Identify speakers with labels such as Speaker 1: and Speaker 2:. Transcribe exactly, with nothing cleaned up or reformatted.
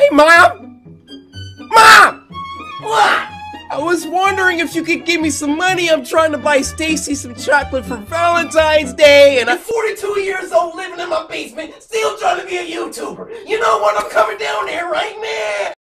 Speaker 1: Mom! Mom!
Speaker 2: What?
Speaker 1: I was wondering if you could give me some money. I'm trying to buy Stacy some chocolate for Valentine's Day, and
Speaker 2: I'm
Speaker 1: I-
Speaker 2: forty-two years old, living in my basement, still trying to be a YouTuber. You know what? I'm coming down there right now.